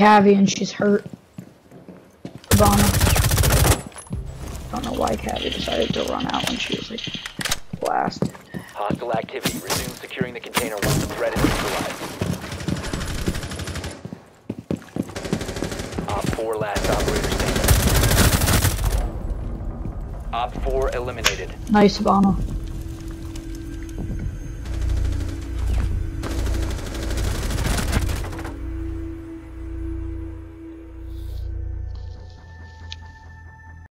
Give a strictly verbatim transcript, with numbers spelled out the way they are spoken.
Cavi and she's hurt. Hibana. Don't know why Cavi decided to run out when she was like blasted. Hostile activity. Resume securing the container once the threat is neutralized. Op four last operator standing. Op four eliminated. Nice, Hibana.